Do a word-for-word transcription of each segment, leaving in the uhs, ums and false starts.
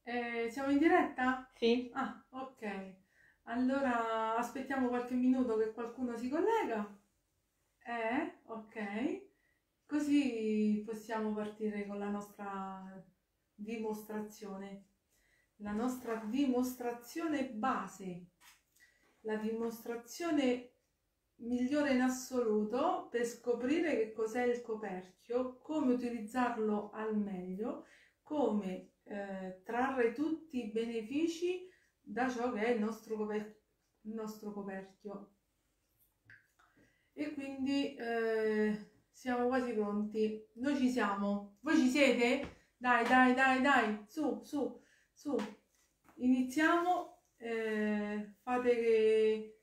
Eh, siamo in diretta? Sì. Ah, ok. Allora aspettiamo qualche minuto che qualcuno si collega. Eh, ok. Così possiamo partire con la nostra dimostrazione. La nostra dimostrazione base. La dimostrazione migliore in assoluto per scoprire che cos'è il coperchio, come utilizzarlo al meglio, come eh, trarre tutti i benefici da ciò che è il nostro, coper- il nostro coperchio. E quindi eh, siamo quasi pronti. Noi ci siamo. Voi ci siete? Dai, dai, dai, dai, su, su, su. Iniziamo. Eh, fate che,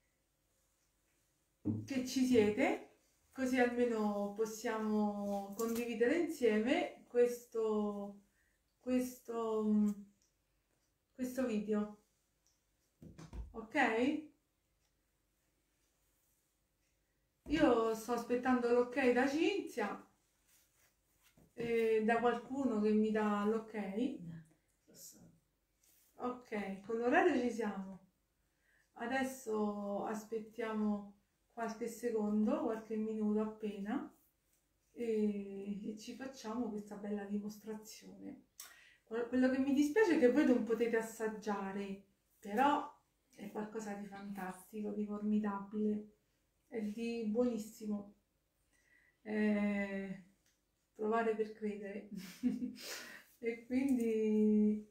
che ci siete, così almeno possiamo condividere insieme questo, questo, questo video. Ok? Io sto aspettando l'ok da Cinzia e da qualcuno che mi dà l'ok. Ok, con l'orario ci siamo. Adesso aspettiamo qualche secondo, qualche minuto appena e, e ci facciamo questa bella dimostrazione. Quello che mi dispiace è che voi non potete assaggiare, però è qualcosa di fantastico, di formidabile, è di buonissimo. Eh, provare per credere. E quindi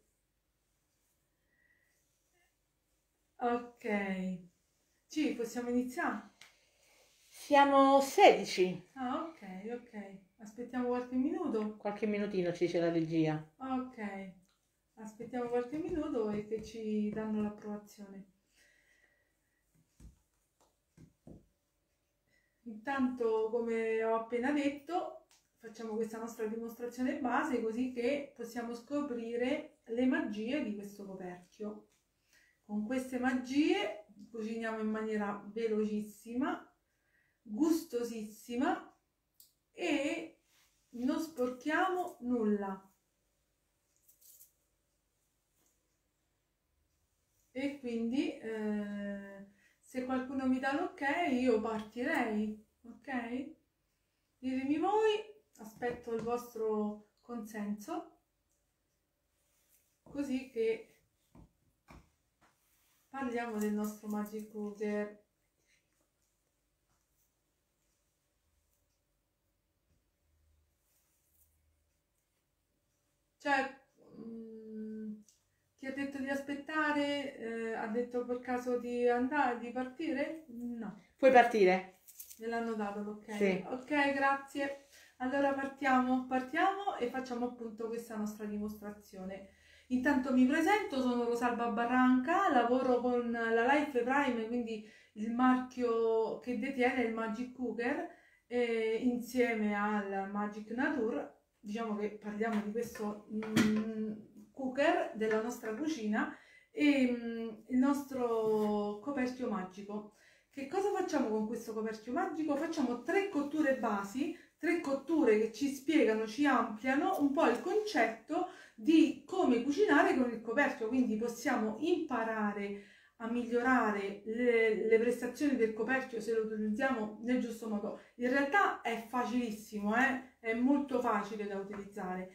ok, ci possiamo iniziare? Siamo sedici. Ah, ok, ok. Aspettiamo qualche minuto. Qualche minutino ci c'è la regia. Ok, aspettiamo qualche minuto e che ci danno l'approvazione. Intanto, come ho appena detto, facciamo questa nostra dimostrazione base così che possiamo scoprire le magie di questo coperchio. Con queste magie cuciniamo in maniera velocissima, gustosissima e non sporchiamo nulla. E quindi eh, se qualcuno mi dà l'ok io partirei, ok? Ditemi voi, aspetto il vostro consenso così che parliamo del nostro Magic Cooker. Cioè, mh, chi ha detto di aspettare, eh, ha detto per caso di andare, di partire? No. Puoi partire? Me l'hanno dato l'ok. Sì. Ok, grazie. Allora partiamo, partiamo e facciamo appunto questa nostra dimostrazione. Intanto mi presento, sono Rosalba Barranca, lavoro con la Life Prime, quindi il marchio che detiene il Magic Cooker, eh, insieme al Magic Nature. Diciamo che parliamo di questo mm, cooker della nostra cucina e mm, il nostro coperchio magico. Che cosa facciamo con questo coperchio magico? Facciamo tre cotture basi, tre cotture che ci spiegano, ci ampliano un po' il concetto di come cucinare con il coperchio, quindi possiamo imparare a migliorare le, le prestazioni del coperchio se lo utilizziamo nel giusto modo. In realtà è facilissimo, eh? È molto facile da utilizzare.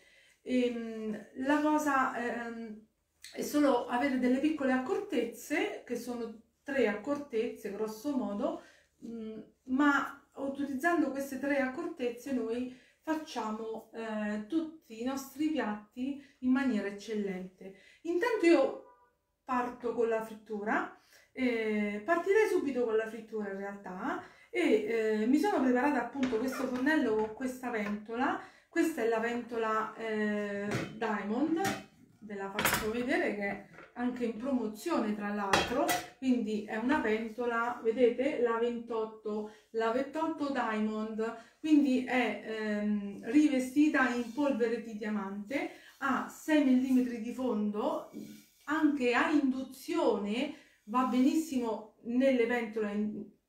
E, la cosa ehm, è solo avere delle piccole accortezze, che sono tre accortezze grosso modo, mh, ma utilizzando queste tre accortezze noi facciamo eh, tutti i nostri piatti in maniera eccellente. Intanto io parto con la frittura, eh, partirei subito con la frittura in realtà e eh, mi sono preparata appunto questo fornello con questa ventola. Questa è la ventola eh, Diamond, ve la faccio vedere che è anche in promozione tra l'altro, quindi è una pentola, vedete, la ventotto, la ventotto Diamond, quindi è ehm, rivestita in polvere di diamante, ha sei millimetri di fondo, anche a induzione va benissimo nelle pentole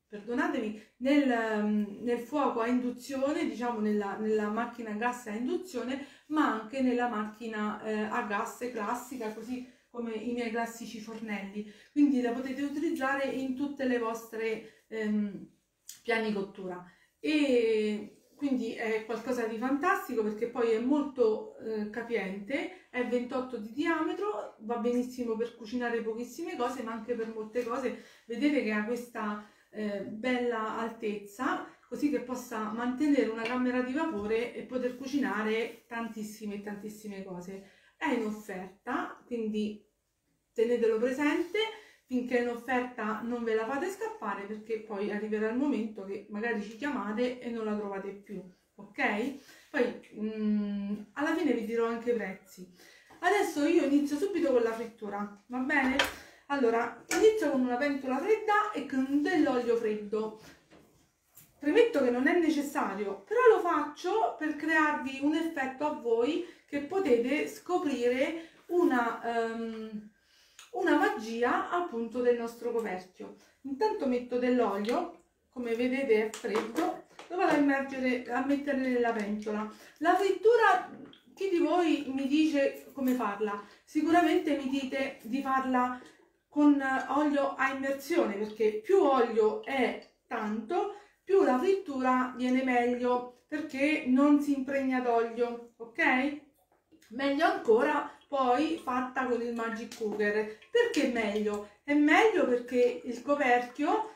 perdonatemi, nel, nel fuoco a induzione, diciamo nella, nella macchina a gas a induzione, ma anche nella macchina eh, a gas classica, così come i miei classici fornelli. Quindi la potete utilizzare in tutte le vostre ehm, piani cottura. E quindi è qualcosa di fantastico perché poi è molto eh, capiente, è ventotto di diametro, va benissimo per cucinare pochissime cose, ma anche per molte cose. Vedete che ha questa eh, bella altezza, così che possa mantenere una camera di vapore e poter cucinare tantissime tantissime cose. È in offerta, quindi tenetelo presente. Finché è in offerta non ve la fate scappare, perché poi arriverà il momento che magari ci chiamate e non la trovate più, ok? Poi mh, alla fine vi dirò anche i prezzi. Adesso io inizio subito con la frittura, va bene? Allora, inizio con una pentola fredda e con dell'olio freddo. Premetto che non è necessario, però lo faccio per crearvi un effetto a voi che potete scoprire una... Um, una magia appunto del nostro coperchio. Intanto metto dell'olio, come vedete è freddo, lo vado a immergere, a mettere nella pentola. La frittura, chi di voi mi dice come farla? Sicuramente mi dite di farla con olio a immersione, perché più olio è tanto, più la frittura viene meglio, perché non si impregna d'olio, ok? Meglio ancora poi fatta con il Magic Cooker. Perché meglio? È meglio perché il coperchio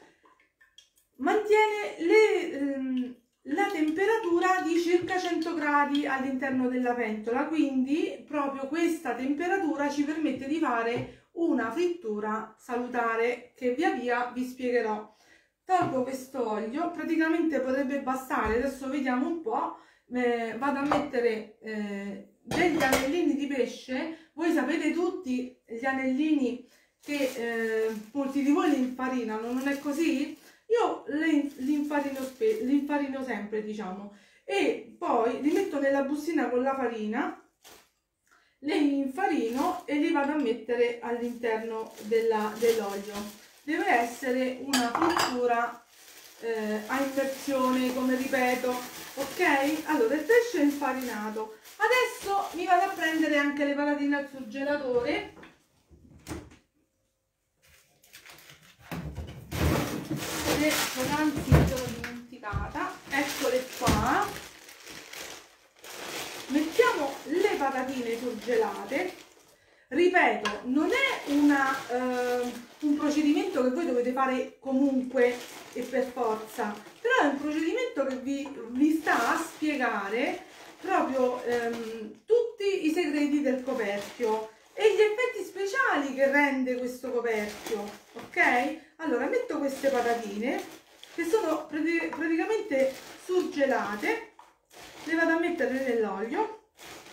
mantiene le, ehm, la temperatura di circa cento gradi all'interno della pentola, quindi proprio questa temperatura ci permette di fare una frittura salutare che via via vi spiegherò. Tolgo questo olio, praticamente potrebbe bastare, adesso vediamo un po'. Eh, vado a mettere eh, degli anellini di pesce. Voi sapete tutti gli anellini che eh, molti di voi li infarinano, non è così? Io li infarino, li infarino sempre, diciamo, e poi li metto nella bustina con la farina, li infarino e li vado a mettere all'interno dell'olio. Deve essere una frittura eh, a immersione, come ripeto. Ok, allora il pesce è infarinato. Adesso mi vado a prendere anche le patatine al surgelatore. Le poc'anzi me l'ho dimenticata. Eccole qua. Mettiamo le patatine surgelate. Ripeto, non è una, eh, un procedimento che voi dovete fare comunque e per forza, però è un procedimento che vi, vi sta a spiegare proprio ehm, tutti i segreti del coperchio e gli effetti speciali che rende questo coperchio, ok? Allora, metto queste patatine che sono praticamente surgelate, le vado a mettere nell'olio,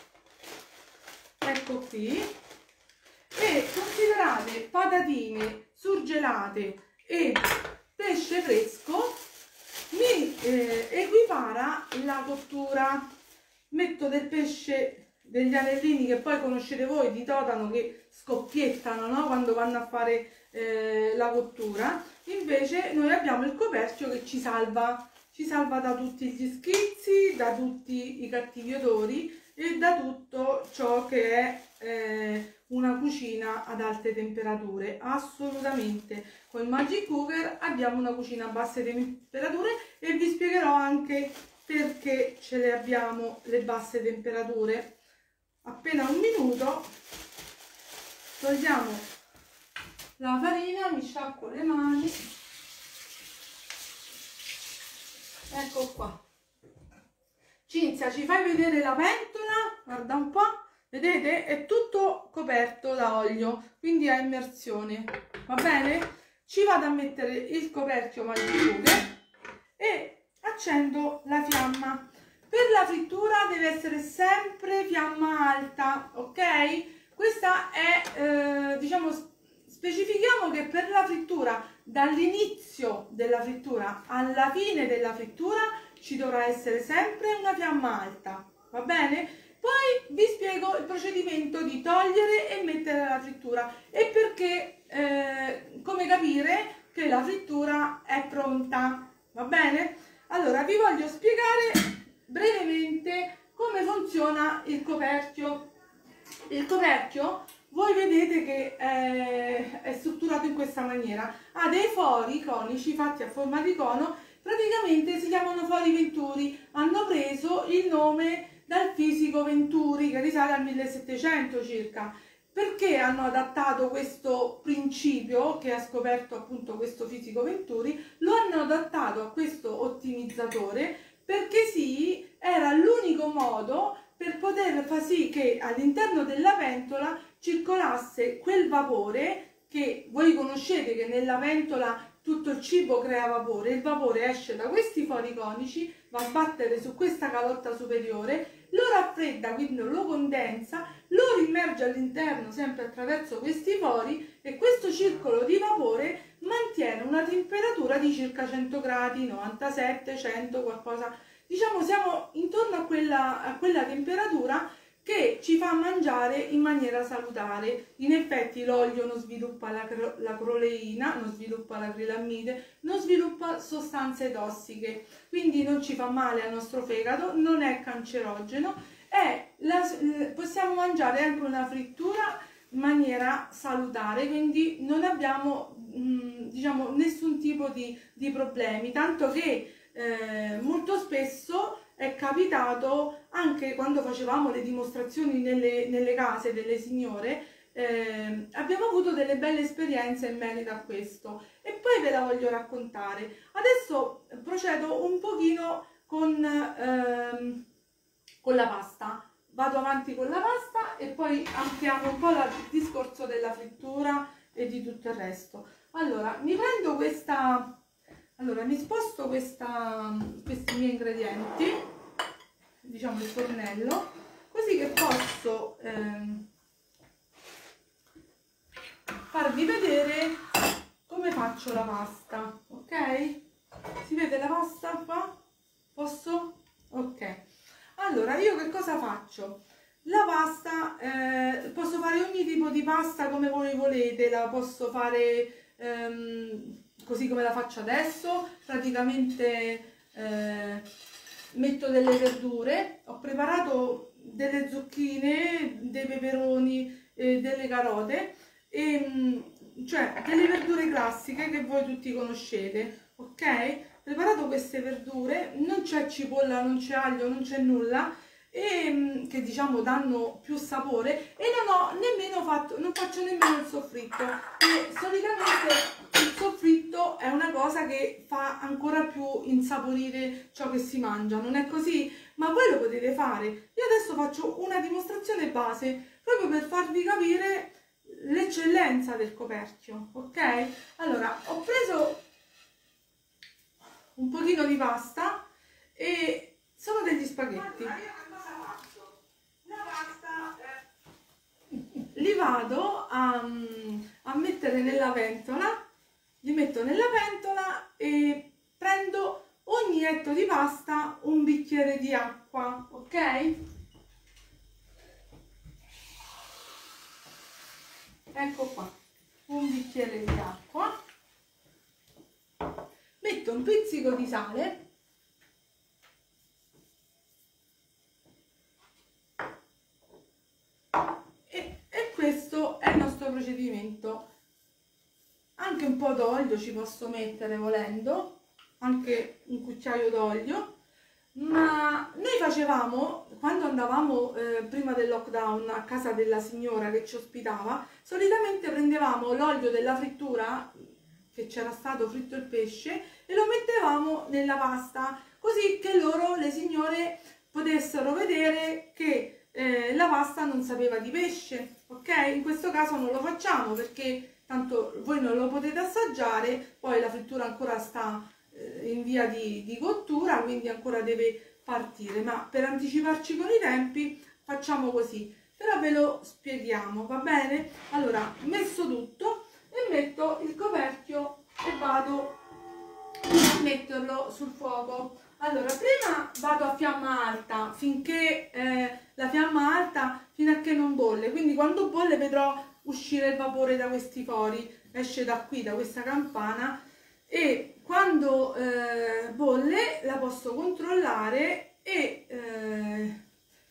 ecco qui. E considerate patatine surgelate e pesce fresco mi eh, equipara la cottura. Metto del pesce, degli anellini che poi conoscete voi di totano che scoppiettano, no? Quando vanno a fare eh, la cottura. Invece noi abbiamo il coperchio che ci salva, ci salva da tutti gli schizzi, da tutti i cattivi odori e da tutto ciò che è eh, una cucina ad alte temperature. Assolutamente, con il Magic Cooker abbiamo una cucina a basse temperature e vi spiegherò anche perché ce le abbiamo le basse temperature. Appena un minuto, togliamo la farina, mi sciacquo le mani, ecco qua. Cinzia, ci fai vedere la pentola? Guarda un po', vedete? È tutto coperto da olio, quindi a immersione, va bene? Ci vado a mettere il coperchio Magic Cooker e accendo la fiamma. Per la frittura deve essere sempre fiamma alta, ok? Questa è, eh, diciamo, specifichiamo che per la frittura, dall'inizio della frittura alla fine della frittura, ci dovrà essere sempre una fiamma alta, va bene? Poi vi spiego il procedimento di togliere e mettere la frittura e perché, eh, come capire, che la frittura è pronta, va bene? Allora vi voglio spiegare brevemente come funziona il coperchio. Il coperchio voi vedete che è, è strutturato in questa maniera, ha dei fori conici fatti a forma di cono, praticamente si chiamano fori Venturi, hanno preso il nome dal fisico Venturi che risale al millesettecento circa. Perché hanno adattato questo principio che ha scoperto appunto questo fisico Venturi? Lo hanno adattato a questo ottimizzatore perché sì, era l'unico modo per poter far sì che all'interno della pentola circolasse quel vapore che voi conoscete, che nella pentola tutto il cibo crea vapore, il vapore esce da questi fori conici, va a sbattere su questa calotta superiore, lo raffredda, quindi lo condensa, lo immerge all'interno sempre attraverso questi fori e questo circolo di vapore mantiene una temperatura di circa cento gradi, novantasette, cento, qualcosa, diciamo siamo intorno a quella, a quella temperatura che ci fa mangiare in maniera salutare. In effetti l'olio non sviluppa la, la croleina, non sviluppa l'acrilammide, non sviluppa sostanze tossiche, quindi non ci fa male al nostro fegato, non è cancerogeno e la, possiamo mangiare anche una frittura in maniera salutare, quindi non abbiamo mh, diciamo nessun tipo di, di problemi, tanto che eh, molto spesso è capitato anche quando facevamo le dimostrazioni nelle, nelle case delle signore, eh, abbiamo avuto delle belle esperienze in merito a questo e poi ve la voglio raccontare. Adesso procedo un pochino con, ehm, con la pasta, vado avanti con la pasta e poi ampliamo un po' il discorso della frittura e di tutto il resto. Allora, mi prendo questa... Allora, mi sposto questa, questi miei ingredienti, diciamo il fornello, così che posso ehm, farvi vedere come faccio la pasta, ok? Si vede la pasta qua? Posso? Ok. Allora, io che cosa faccio? La pasta, eh, posso fare ogni tipo di pasta come voi volete, la posso fare... Ehm, così come la faccio adesso, praticamente eh, metto delle verdure, ho preparato delle zucchine, dei peperoni, eh, delle carote, e, cioè delle verdure classiche che voi tutti conoscete, ok? Preparato queste verdure, non c'è cipolla, non c'è aglio, non c'è nulla, e, che diciamo danno più sapore, e non ho nemmeno fatto, non faccio nemmeno il soffritto, e solitamente il soffritto è una cosa che fa ancora più insaporire ciò che si mangia, non è così? Ma voi lo potete fare. Io adesso faccio una dimostrazione base proprio per farvi capire l'eccellenza del coperchio, ok? Allora, ho preso un pochino di pasta e sono degli spaghetti. Li vado a, a mettere nella pentola, li metto nella pentola e prendo ogni etto di pasta un bicchiere di acqua, ok? Ecco qua, un bicchiere di acqua, metto un pizzico di sale procedimento. Anche un po' d'olio ci posso mettere volendo, anche un cucchiaio d'olio, ma noi facevamo, quando andavamo eh, prima del lockdown a casa della signora che ci ospitava, solitamente prendevamo l'olio della frittura, che c'era stato fritto il pesce, e lo mettevamo nella pasta, così che loro, le signore, potessero vedere che Eh, la pasta non sapeva di pesce, ok? In questo caso non lo facciamo perché tanto voi non lo potete assaggiare, poi la frittura ancora sta eh, in via di, di cottura, quindi ancora deve partire, ma per anticiparci con i tempi facciamo così, però ve lo spieghiamo, va bene? Allora, messo tutto e metto il coperchio e vado a metterlo sul fuoco. Allora, prima vado a fiamma alta finché eh, la fiamma alta fino a che non bolle, quindi quando bolle vedrò uscire il vapore da questi fori, esce da qui, da questa campana, e quando eh, bolle la posso controllare e eh,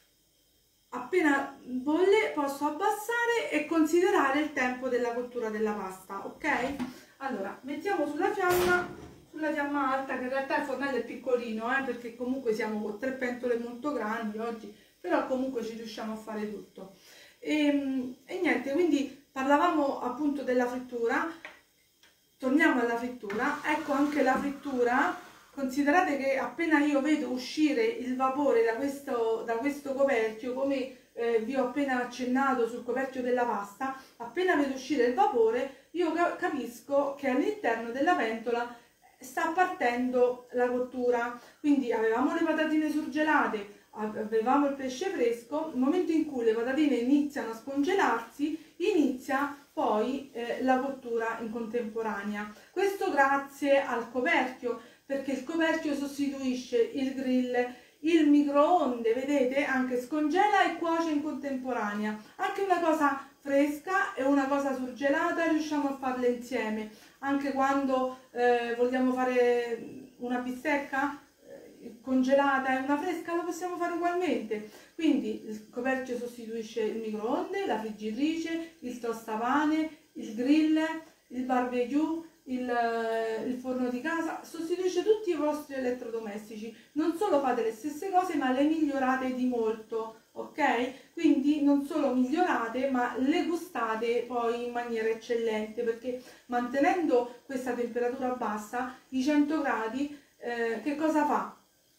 appena bolle posso abbassare e considerare il tempo della cottura della pasta, ok? Allora, mettiamo sulla fiamma, sulla fiamma alta, che in realtà il fornello è piccolino, eh, perché comunque siamo con tre pentole molto grandi oggi, però comunque ci riusciamo a fare tutto. E, e niente, quindi parlavamo appunto della frittura, torniamo alla frittura. Ecco, anche la frittura, considerate che appena io vedo uscire il vapore da questo, da questo coperchio, come eh, vi ho appena accennato sul coperchio della pasta, appena vedo uscire il vapore io capisco che all'interno della pentola sta partendo la cottura. Quindi avevamo le patatine surgelate, avevamo il pesce fresco, nel momento in cui le patatine iniziano a scongelarsi inizia poi eh, la cottura in contemporanea. Questo grazie al coperchio, perché il coperchio sostituisce il grill, il microonde, vedete, anche scongela e cuoce in contemporanea. Anche una cosa fresca e una cosa surgelata riusciamo a farle insieme. Anche quando eh, vogliamo fare una bistecca eh, congelata e una fresca, lo possiamo fare ugualmente. Quindi il coperchio sostituisce il microonde, la friggitrice, il tostapane, il grill, il barbecue, il, il forno di casa, sostituisce tutti i vostri elettrodomestici. Non solo fate le stesse cose, ma le migliorate di molto, ok? Quindi non solo migliorate, ma le gustate poi in maniera eccellente, perché mantenendo questa temperatura bassa, i cento gradi, eh, che cosa fa?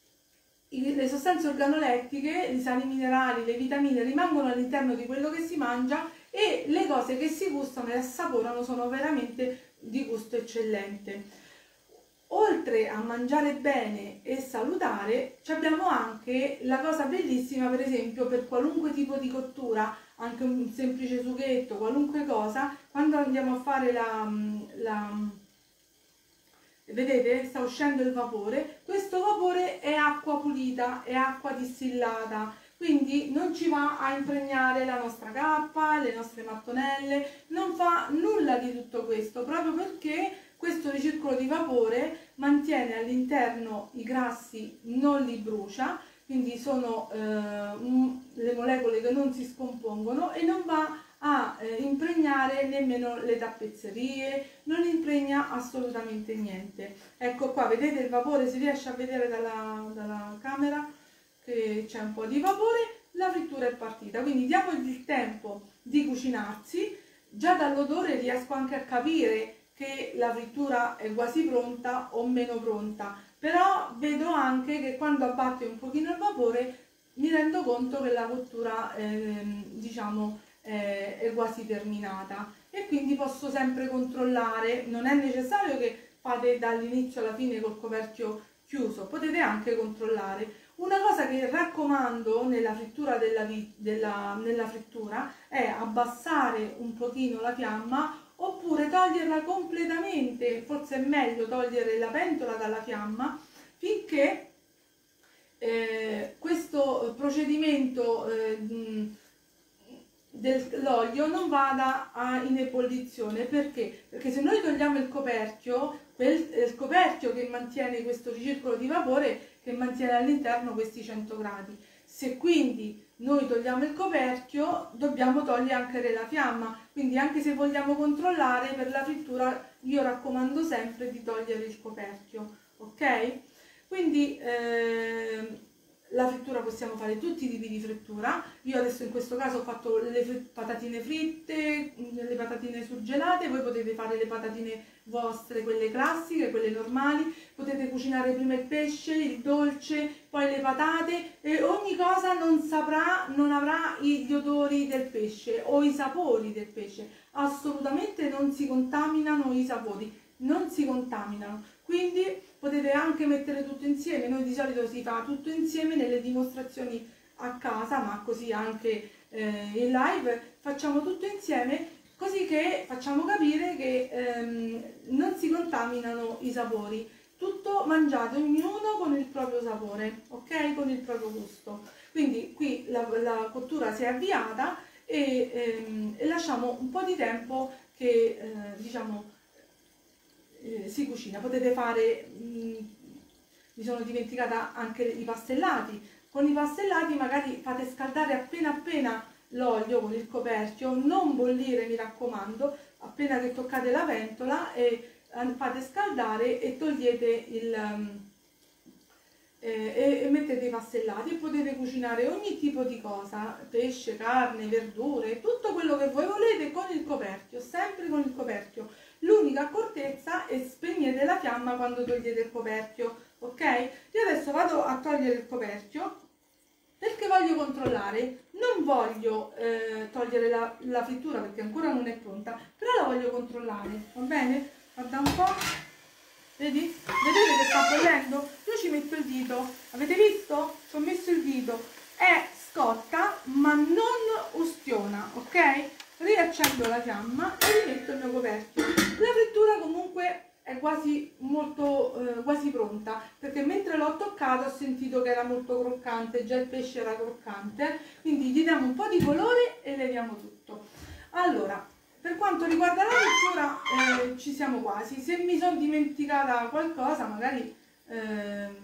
Le sostanze organolettiche, i sali minerali, le vitamine rimangono all'interno di quello che si mangia e le cose che si gustano e assaporano sono veramente di gusto eccellente. Oltre a mangiare bene e salutare, abbiamo anche la cosa bellissima, per esempio, per qualunque tipo di cottura, anche un semplice sughetto, qualunque cosa, quando andiamo a fare la... la vedete, sta uscendo il vapore, questo vapore è acqua pulita, è acqua distillata, quindi non ci va a impregnare la nostra cappa, le nostre mattonelle, non fa nulla di tutto questo, proprio perché questo ricircolo di vapore mantiene all'interno i grassi, non li brucia, quindi sono eh, le molecole che non si scompongono e non va a eh, impregnare nemmeno le tappezzerie, non impregna assolutamente niente. Ecco qua, vedete il vapore, si riesce a vedere dalla, dalla camera che c'è un po' di vapore, la frittura è partita. Quindi diamogli il tempo di cucinarsi, già dall'odore riesco anche a capire che la frittura è quasi pronta o meno pronta, però vedo anche che quando abbatte un pochino il vapore mi rendo conto che la cottura eh, diciamo è quasi terminata, e quindi posso sempre controllare. Non è necessario che fate dall'inizio alla fine col coperchio chiuso, potete anche controllare. Una cosa che raccomando nella frittura della, della, nella frittura è abbassare un pochino la fiamma oppure toglierla completamente, forse è meglio togliere la pentola dalla fiamma finché eh, questo procedimento eh, dell'olio non vada a, in ebollizione. Perché? Perché se noi togliamo il coperchio, quel, è il coperchio che mantiene questo ricircolo di vapore, che mantiene all'interno questi cento gradi. Se quindi noi togliamo il coperchio, dobbiamo togliere anche la fiamma, quindi anche se vogliamo controllare per la frittura io raccomando sempre di togliere il coperchio, ok? Quindi eh, la frittura possiamo fare tutti i tipi di frittura. Io adesso in questo caso ho fatto le patatine fritte, le patatine surgelate, voi potete fare le patatine vostre, quelle classiche, quelle normali, potete cucinare prima il pesce, il dolce, poi le patate, e ogni cosa non saprà, non avrà gli odori del pesce o i sapori del pesce, assolutamente non si contaminano i sapori, non si contaminano, quindi potete anche mettere tutto insieme. Noi di solito si fa tutto insieme nelle dimostrazioni a casa, ma così anche eh, in live facciamo tutto insieme, così che facciamo capire che ehm, non si contaminano i sapori, tutto mangiato ognuno con il proprio sapore, ok? Con il proprio gusto. Quindi qui la, la cottura si è avviata e, ehm, e lasciamo un po' di tempo che eh, diciamo eh, si cucina. Potete fare, mh, mi sono dimenticata anche i pastellati. Con i pastellati magari fate scaldare appena appena l'olio con il coperchio, non bollire mi raccomando, appena che toccate la ventola e fate scaldare e togliete il um, eh, e, e mettete i pastellati e potete cucinare ogni tipo di cosa, pesce, carne, verdure, tutto quello che voi volete con il coperchio, sempre con il coperchio. L'unica accortezza è spegnete la fiamma quando togliete il coperchio, ok? Io adesso vado a togliere il coperchio perché voglio controllare, non voglio eh, togliere la, la frittura perché ancora non è pronta, però la voglio controllare, va bene? Guarda un po', vedi? Vedete che sta bollendo? Io ci metto il dito, avete visto? Ci ho messo il dito, è scotta ma non ustiona, ok? Riaccendo la fiamma e rimetto il mio coperchio. La frittura comunque è quasi molto eh, quasi pronta, perché mentre l'ho toccata ho sentito che era molto croccante, già il pesce era croccante, quindi gli diamo un po' di colore e leviamo tutto. Allora, per quanto riguarda la frittura eh, ci siamo quasi. Se mi sono dimenticata qualcosa, magari eh,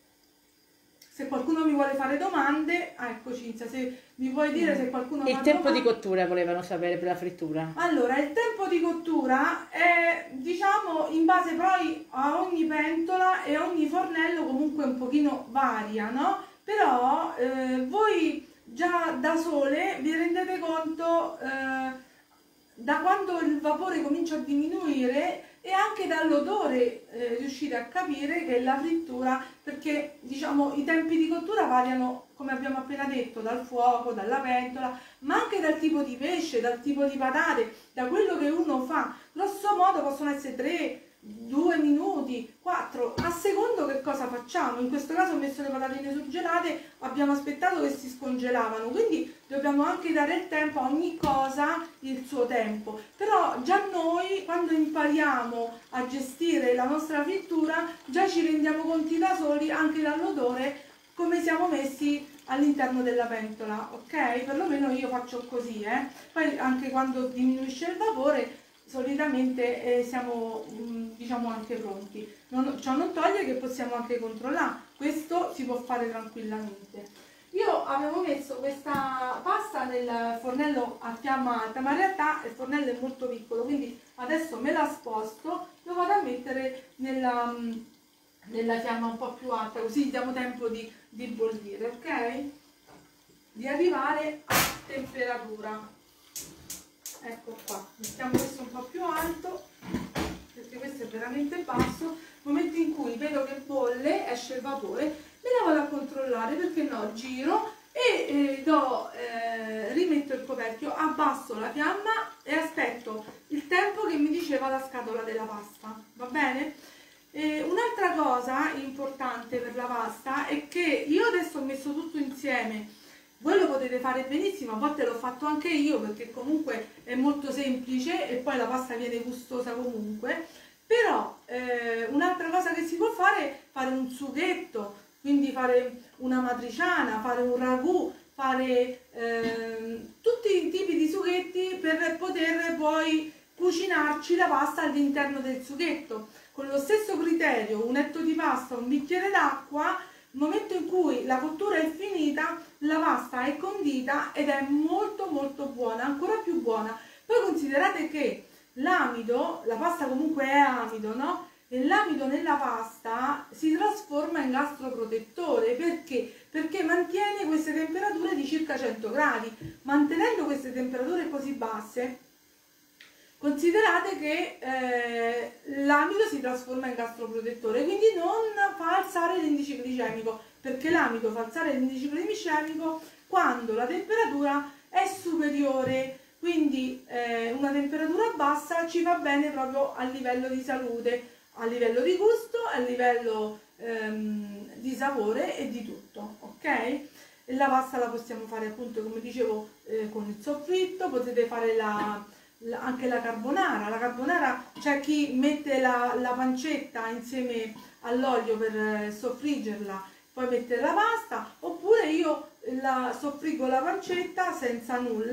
se qualcuno mi vuole fare domande, ah, ecco Cinzia, se mi puoi dire se qualcuno Il fa tempo domande. di cottura volevano sapere per la frittura. Allora, il tempo di cottura è, diciamo, in base poi a ogni pentola e ogni fornello comunque un pochino varia, no? Però eh, voi già da sole vi rendete conto eh, da quando il vapore comincia a diminuire e anche dall'odore eh, riuscite a capire che la frittura, perché diciamo i tempi di cottura variano, come abbiamo appena detto, dal fuoco, dalla pentola, ma anche dal tipo di pesce, dal tipo di patate, da quello che uno fa. Grosso modo possono essere tre, due minuti, quattro, a secondo che cosa facciamo. In questo caso ho messo le patatine surgelate, abbiamo aspettato che si scongelavano, quindi dobbiamo anche dare il tempo a ogni cosa il suo tempo. Però già noi quando impariamo a gestire la nostra frittura già ci rendiamo conti da soli anche dall'odore come siamo messi all'interno della pentola, ok? Perlomeno io faccio così, eh. Poi anche quando diminuisce il vapore solitamente eh, siamo mh, diciamo anche pronti. Non, ciò non toglie che possiamo anche controllare, questo si può fare tranquillamente. Io avevo messo questa pasta nel fornello a fiamma alta, ma in realtà il fornello è molto piccolo, quindi adesso me la sposto, lo vado a mettere nella, mh, nella fiamma un po' più alta, così gli diamo tempo di, di bollire, ok? Di arrivare a temperatura. Ecco qua, mettiamo questo un po' più alto perché questo è veramente basso. Nel momento in cui vedo che bolle, esce il vapore, me la vado a controllare, perché no, giro e eh, do, eh, rimetto il coperchio, abbasso la fiamma e aspetto il tempo che mi diceva la scatola della pasta, va bene? Eh, un'altra cosa importante per la pasta è che io adesso ho messo tutto insieme. Voi lo potete fare benissimo, a volte l'ho fatto anche io perché comunque è molto semplice e poi la pasta viene gustosa comunque, però eh, un'altra cosa che si può fare è fare un sughetto, quindi fare una matriciana, fare un ragù, fare eh, tutti i tipi di sughetti per poter poi cucinarci la pasta all'interno del sughetto. Con lo stesso criterio, un etto di pasta, un bicchiere d'acqua. Nel momento in cui la cottura è finita, la pasta è condita ed è molto molto buona, ancora più buona. Poi considerate che l'amido, la pasta comunque è amido, no? E l'amido nella pasta si trasforma in gastroprotettore. Perché? Perché mantiene queste temperature di circa cento gradi. Mantenendo queste temperature così basse, considerate che eh, l'amido si trasforma in gastroprotettore, quindi non fa alzare l'indice glicemico, perché l'amido fa alzare l'indice glicemico quando la temperatura è superiore, quindi eh, una temperatura bassa ci va bene proprio a livello di salute, a livello di gusto, a livello ehm, di sapore e di tutto, ok? E la pasta la possiamo fare appunto, come dicevo, eh, con il soffritto, potete fare la... anche la carbonara. La carbonara c'è chi mette la, la pancetta insieme all'olio per soffriggerla, poi mette la pasta, oppure io la soffriggo la pancetta senza nulla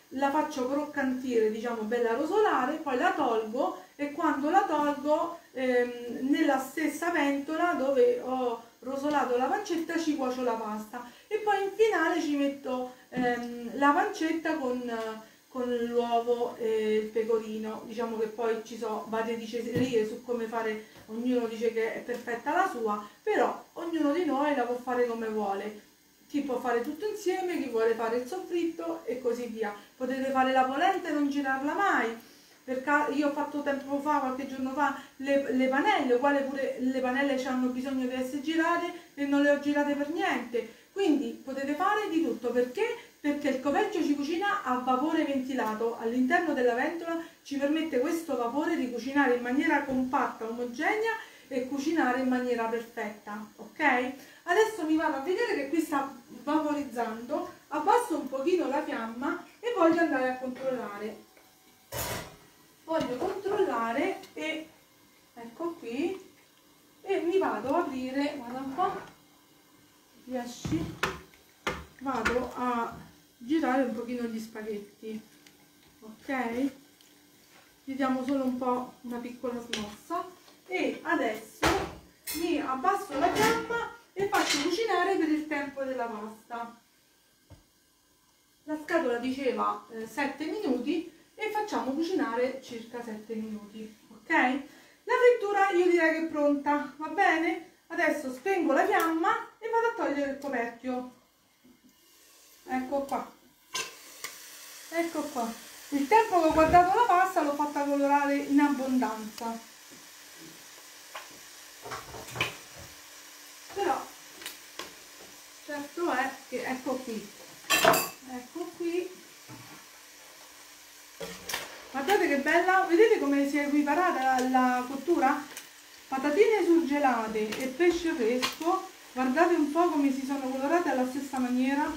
la faccio croccantire, diciamo bella rosolare, poi la tolgo e quando la tolgo ehm, nella stessa ventola dove ho rosolato la pancetta ci cuocio la pasta e poi in finale ci metto ehm, la pancetta con, con l'uovo e il pecorino. Diciamo che poi ci sono varie dicerie su come fare, ognuno dice che è perfetta la sua, però ognuno di noi la può fare come vuole. Chi può fare tutto insieme, chi vuole fare il soffritto e così via. Potete fare la polenta e non girarla mai, perché io ho fatto tempo fa, qualche giorno fa, le, le panelle, uguale pure le panelle hanno bisogno di essere girate e non le ho girate per niente. Quindi potete fare di tutto, perché? Perché il coperchio ci cucina a vapore ventilato, all'interno della ventola ci permette questo vapore di cucinare in maniera compatta, omogenea e cucinare in maniera perfetta, ok? Adesso mi vado a vedere che qui sta vaporizzando, abbasso un pochino la fiamma e voglio andare a controllare. Voglio controllare e ecco qui e mi vado a aprire, guarda un po', riesci? Vado a girare un pochino gli spaghetti, ok? Gli diamo solo un po' una piccola smossa e adesso mi abbasso la fiamma e faccio cucinare per il tempo della pasta. La scatola diceva eh, sette minuti e facciamo cucinare circa sette minuti, ok? La frittura io direi che è pronta, va bene? Adesso spengo la fiamma e vado a togliere il coperchio. Ecco qua. Ecco qua. Il tempo che ho guardato la pasta l'ho fatta colorare in abbondanza. Però certo è che ecco qui. Ecco qui. Guardate che bella, vedete come si è equiparata la, la cottura? Patatine surgelate e pesce fresco, guardate un po' come si sono colorate alla stessa maniera.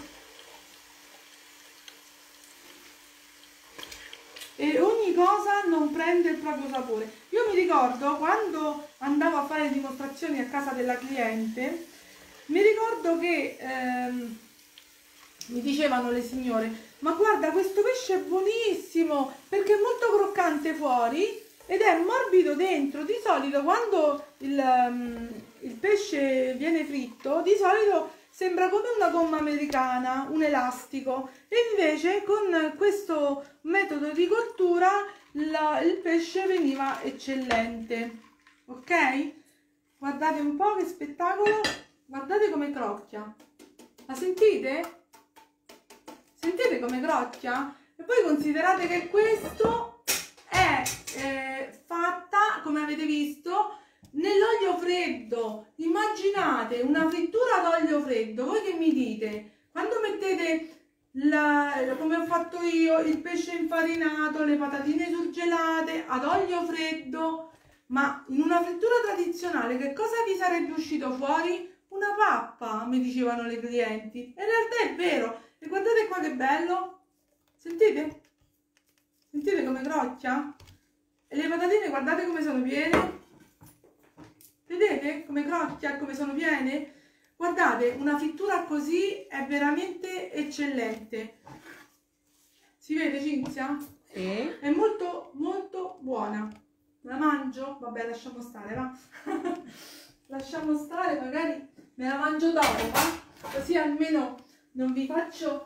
E ogni cosa non prende il proprio sapore. Io mi ricordo quando andavo a fare dimostrazioni a casa della cliente, mi ricordo che ehm, mi dicevano le signore: ma guarda, questo pesce è buonissimo perché è molto croccante fuori ed è morbido dentro. Di solito quando il, um, il pesce viene fritto, di solito sembra come una gomma americana, un elastico, e invece con questo metodo di cottura la, il pesce veniva eccellente, ok? Guardate un po' che spettacolo, guardate come crocchia, la sentite? Sentite come crocchia? E poi considerate che questo è eh, fatta, come avete visto, nell'olio freddo. Immaginate una frittura ad olio freddo. Voi che mi dite? Quando mettete, la, come ho fatto io, il pesce infarinato, le patatine surgelate ad olio freddo, ma in una frittura tradizionale, che cosa vi sarebbe uscito fuori? Una pappa, mi dicevano le clienti. E in realtà è vero. E guardate qua che bello, sentite? Sentite come crocchia? E le patatine guardate come sono piene, vedete come crocchia, come sono piene? Guardate, una frittura così è veramente eccellente. Si vede, Cinzia? Sì. È molto molto buona. La mangio? Vabbè, lasciamo stare, va? Lasciamo stare, magari me la mangio dopo, va? Così almeno non vi faccio.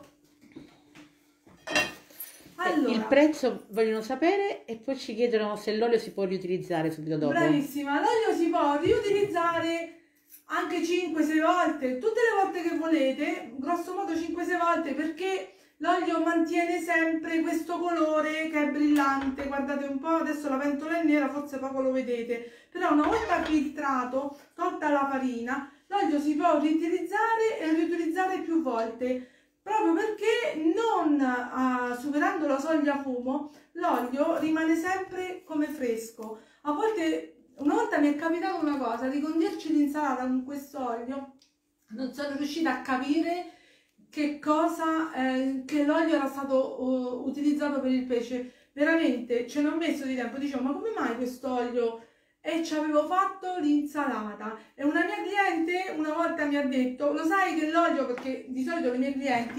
Allora, il prezzo vogliono sapere e poi ci chiedono se l'olio si può riutilizzare subito dopo. bravissima, l'olio si può riutilizzare anche cinque sei volte, tutte le volte che volete, grosso modo cinque sei volte, perché l'olio mantiene sempre questo colore che è brillante. Guardate un po', adesso la ventola è nera, forse poco lo vedete, però una volta filtrato, tolta la farina, l'olio si può riutilizzare e riutilizzare più volte, proprio perché non uh, superando la soglia fumo, l'olio rimane sempre come fresco. A volte, una volta mi è capitata una cosa, di condirci l'insalata con questo olio, non sono riuscita a capire che cosa, eh, che l'olio era stato uh, utilizzato per il pesce. Veramente ce ne ho messo di tempo, dicevo, ma come mai questo olio? E ci avevo fatto l'insalata e una mia cliente una volta mi ha detto: lo sai che l'olio, perché di solito le mie clienti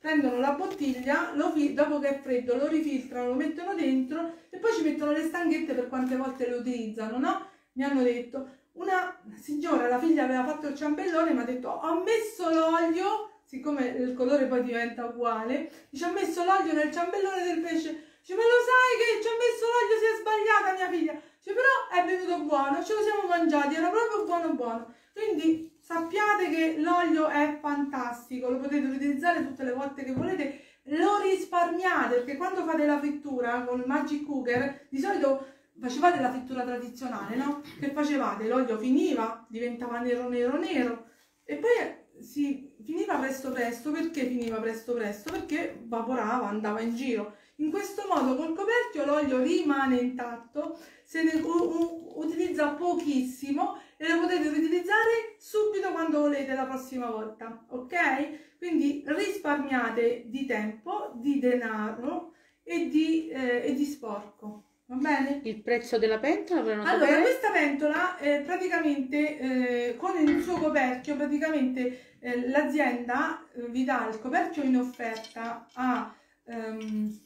prendono la bottiglia, lo fi- dopo che è freddo lo rifiltrano, lo mettono dentro e poi ci mettono le stanghette per quante volte lo utilizzano, no? Mi hanno detto, una signora, la figlia aveva fatto il ciambellone, mi ha detto, ho messo l'olio, siccome il colore poi diventa uguale, dice, ho messo l'olio nel ciambellone del pesce. Dice, ma lo sai che ci ho messo l'olio, si è sbagliata mia figlia. Dice, però è venuto buono, ce lo siamo mangiati, era proprio buono buono. Quindi sappiate che l'olio è fantastico, lo potete utilizzare tutte le volte che volete, lo risparmiate, perché quando fate la frittura con il Magic Cooker, di solito facevate la frittura tradizionale, no? Che facevate? L'olio finiva, diventava nero nero nero, e poi si finiva presto presto. Perché finiva presto presto? Perché vaporava, andava in giro. In questo modo col coperchio l'olio rimane intatto, se ne utilizza pochissimo e lo potete riutilizzare subito quando volete la prossima volta, ok? Quindi risparmiate di tempo, di denaro e di, eh, e di sporco, va bene? Il prezzo della pentola per non Allora, sapere? questa pentola eh, praticamente eh, con il suo coperchio, praticamente eh, l'azienda eh, vi dà il coperchio in offerta a ehm,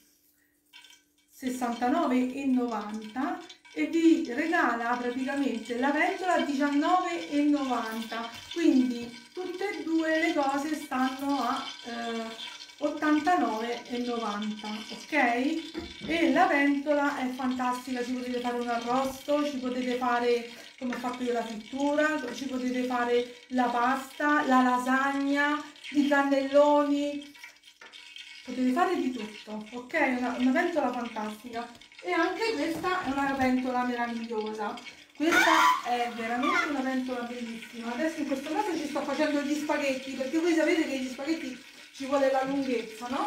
sessantanove e novanta e vi regala praticamente la pentola a diciannove e novanta, quindi tutte e due le cose stanno a eh, ottantanove e novanta, ok? E la pentola è fantastica, ci potete fare un arrosto, ci potete fare, come ho fatto io, la frittura, ci potete fare la pasta, la lasagna, i cannelloni, potete fare di tutto, ok? Una, una pentola fantastica. E anche questa è una pentola meravigliosa. Questa è veramente una pentola bellissima. Adesso in questo caso ci sto facendo gli spaghetti, perché voi sapete che gli spaghetti ci vuole la lunghezza, no?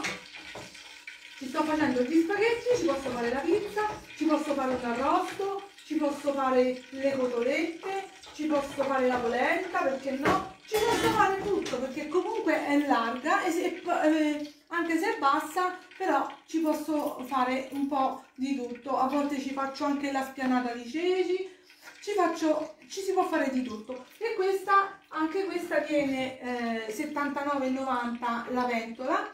Ci sto facendo gli spaghetti, ci posso fare la pizza, ci posso fare un arrosto, ci posso fare le cotolette, ci posso fare la polenta, perché no? Ci posso fare tutto, perché comunque è larga e se, eh, anche se è bassa, però ci posso fare un po' di tutto. A volte ci faccio anche la spianata di ceci, ci, faccio, ci si può fare di tutto. E questa, anche questa viene eh, settantanove e novanta la pentola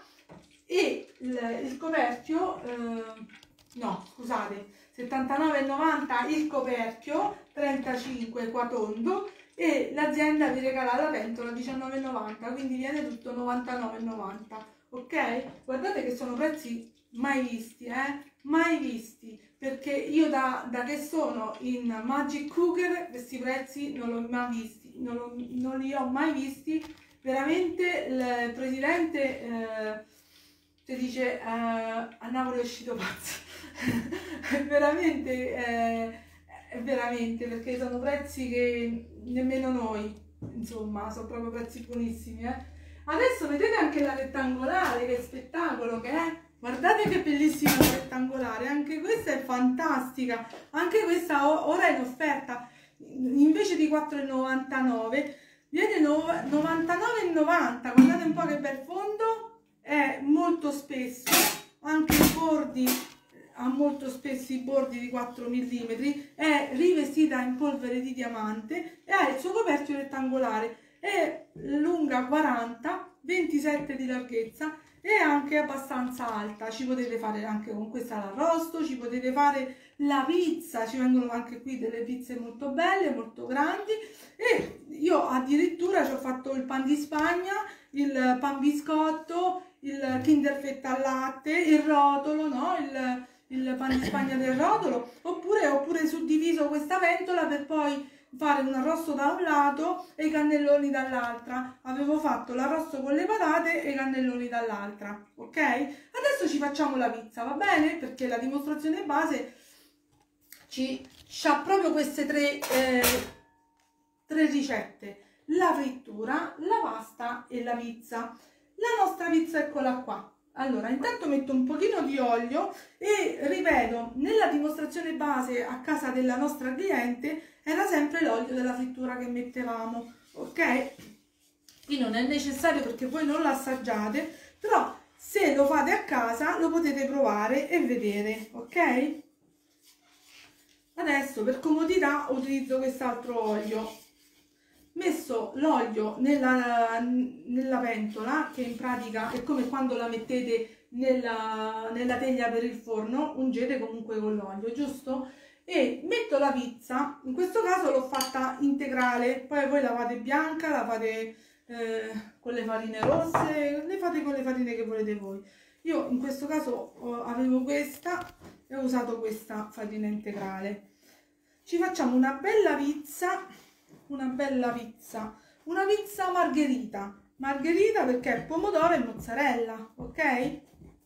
e il, il coperchio, eh, no scusate, settantanove e novanta il coperchio, trentacinque qua tondo, e l'azienda vi regala la pentola diciannove e novanta, quindi viene tutto novantanove e novanta, ok? Guardate che sono prezzi mai visti, eh? Mai visti, perché io da, da che sono in Magic Cooker questi prezzi non li ho mai visti, non, lo, non li ho mai visti, veramente. Il presidente eh, ti dice eh, a Napoli è uscito pazzo, veramente, eh, veramente, perché sono prezzi che nemmeno noi, insomma, sono proprio prezzi buonissimi, eh. Adesso vedete anche la rettangolare, che spettacolo che è, guardate che bellissima la rettangolare, anche questa è fantastica, anche questa ora è in offerta, invece di quattro e novantanove viene novantanove e novanta, guardate un po' che bel fondo, è molto spesso, anche i bordi, ha molto spesso i bordi di quattro millimetri, è rivestita in polvere di diamante e ha il suo coperchio rettangolare, è lunga quaranta, ventisette di larghezza e anche abbastanza alta. Ci potete fare anche con questa l'arrosto, ci potete fare la pizza, ci vengono anche qui delle pizze molto belle, molto grandi, e io addirittura ci ho fatto il pan di Spagna, il pan biscotto, il Kinder Fetta al latte, il rotolo, no? il, il pan di Spagna del rotolo, oppure ho pure suddiviso questa pentola per poi fare un arrosto da un lato e i cannelloni dall'altra. Avevo fatto l'arrosto con le patate e i cannelloni dall'altra, ok? Adesso ci facciamo la pizza, va bene? Perché la dimostrazione base ci ha proprio queste tre, eh, tre ricette: la frittura, la pasta e la pizza. La nostra pizza eccola qua. Allora, intanto metto un pochino di olio e ripeto, nella dimostrazione base a casa della nostra cliente era sempre l'olio della frittura che mettevamo, ok? Qui non è necessario perché voi non lo assaggiate, però se lo fate a casa lo potete provare e vedere, ok? Adesso per comodità utilizzo quest'altro olio, messo l'olio nella, nella pentola, che in pratica è come quando la mettete nella, nella teglia per il forno, ungete comunque con l'olio, giusto? E metto la pizza, in questo caso l'ho fatta integrale, poi voi la fate bianca, la fate eh, con le farine rosse, le fate con le farine che volete voi. Io in questo caso oh, avevo questa e ho usato questa farina integrale. Ci facciamo una bella pizza, una bella pizza, una pizza margherita, margherita perché è pomodoro e mozzarella, ok?